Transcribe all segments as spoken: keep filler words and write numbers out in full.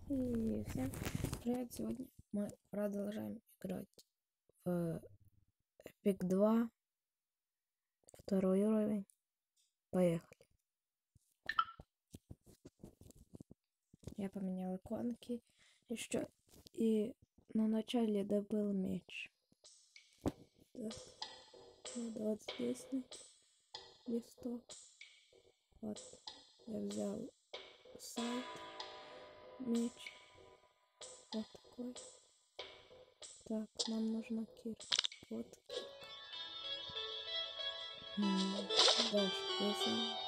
И всем привет! Сегодня мы продолжаем играть в Эпик два, второй уровень. Поехали! Я поменял иконки еще и на начале добыл меч. Так, надо вот здесь листок. Вот, я взял сайт, меч. Вот такой. Так, нам нужна кирка. Вот. М-м, дальше рисуем.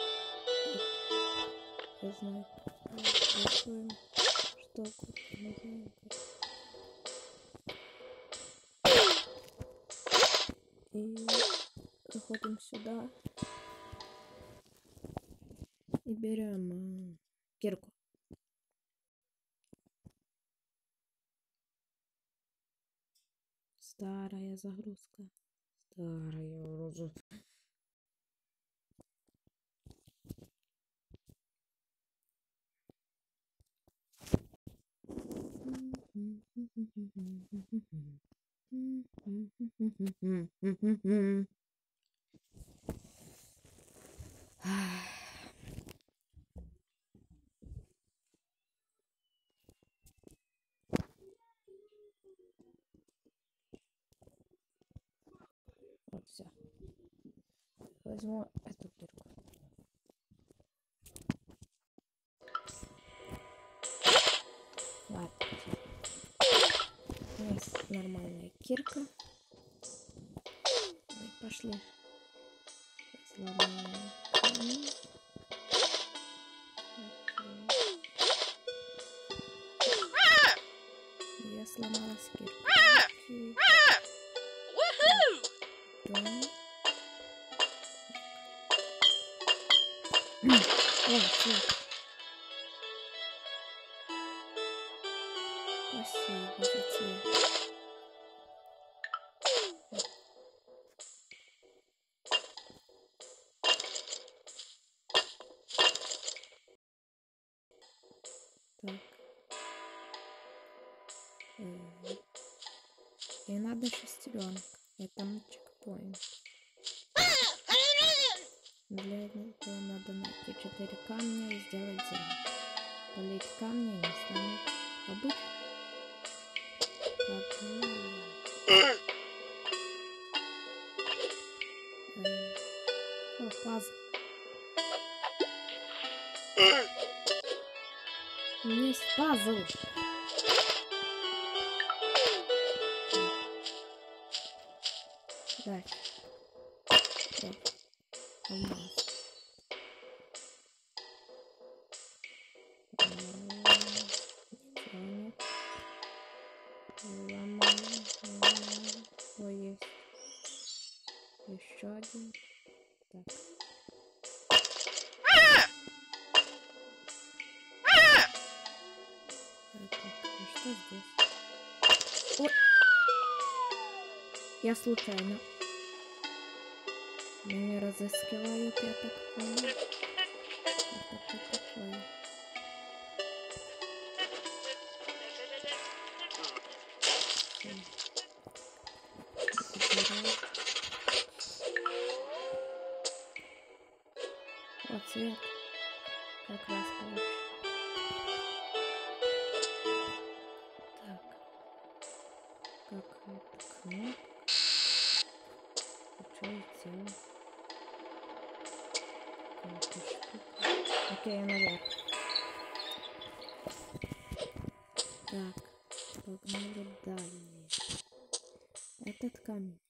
Я знаю. Рисуем штуку. Не знаю как. И заходим сюда. И берем э, кирку. Старая загрузка. Старая вроде. Вот все. Возьму эту кирку. Ладно. У нас нормальная кирка. Мы пошли. Сломаем камень. Я сломала кирку. О, цвет. Спасибо за цвет. Так. Угу. И надо шестеренок. Это чекпоинт. Для этого надо найти четыре камня и сделать землю. Полить камни и станут обычно. Так, ну... О, пазл. У меня есть пазл. Дальше. Так. Алмаз. Ничего нет. Ломаем. Ломаем. О, есть. Еще один. Так. И что здесь? О! Я случайно. Меня разыскивают, я так понял. Это что такое? Вот цвет. Как раз получше. Так. Как это кнопка? Что я делаю? Какая-то штука. Окей, наверх. Так, погнали далее. Этот камень.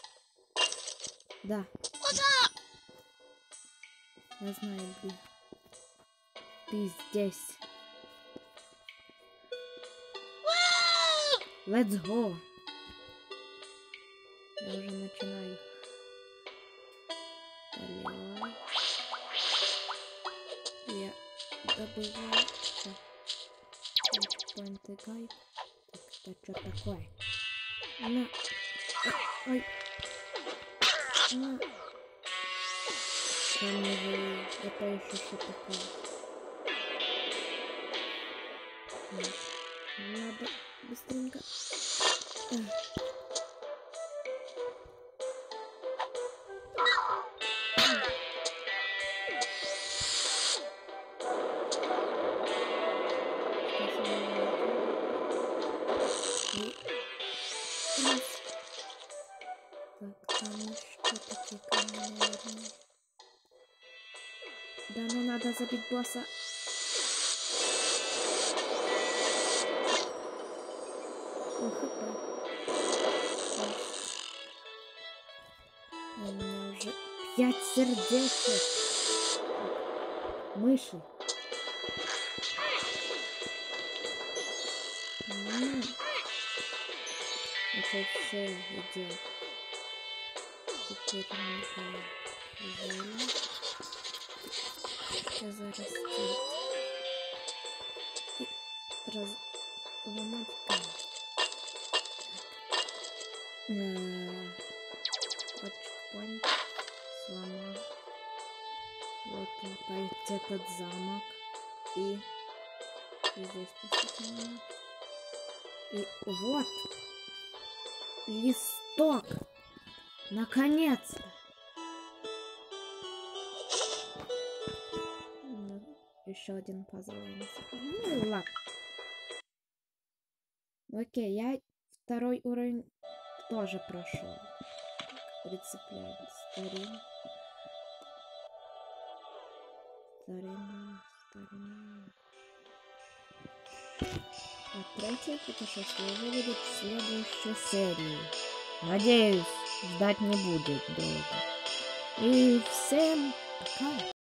Да. Я знаю, где. Ты здесь. Let's go. Я уже начинаю. Поливай. Я добываю. Все. Чекпоинты гайд. Так, это что такое? На. Ой. На. Камневые. Это еще что такое? Вот. Надо быстренько. Эх. Раз. Так, там еще такие камни, наверное. Да, ну надо забить босса. Ох, хп. У меня уже пять сердечек. Мыши. Ну, это все идет. Теперь надо зелень. Сейчас зарастет. И раз... ломать камень. Вот чекпоинт. Сломал. Вот опять этот замок. И, и здесь посмотрим. И вот листок. Наконец-то. Ну, еще один пазл. Ну и ладно. Окей, я второй уровень тоже прошел. Прицепляет старин. Старина, старина. А третье путешествие выведет в следующей серии. Надеюсь, ждать не будет долго. И всем пока!